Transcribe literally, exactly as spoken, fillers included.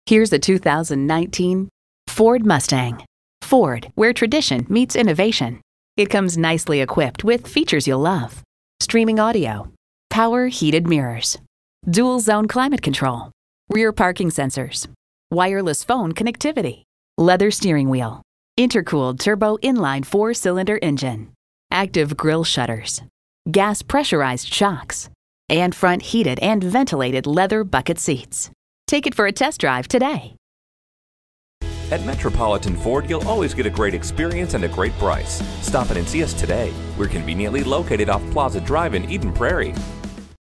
Here's a two thousand nineteen Ford Mustang. Ford, where tradition meets innovation. It comes nicely equipped with features you'll love. Streaming audio, power heated mirrors, dual zone climate control, rear parking sensors, wireless phone connectivity, leather steering wheel, intercooled turbo inline four-cylinder engine, active grille shutters, gas pressurized shocks, and front heated and ventilated leather bucket seats. Take it for a test drive today. At Metropolitan Ford, you'll always get a great experience and a great price. Stop in and see us today. We're conveniently located off Plaza Drive in Eden Prairie.